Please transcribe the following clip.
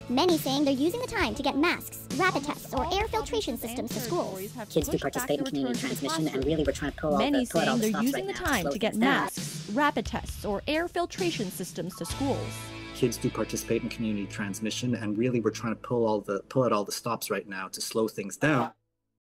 Many saying they're using the time to get masks, rapid tests, or air filtration systems to schools. Kids do participate in community transmission, and really we're trying to pull all the stops right now. Many saying they're using the time to get masks, rapid tests, or air filtration systems to schools. Kids do participate in community transmission, and really we're trying to pull out all the stops right now to slow things down.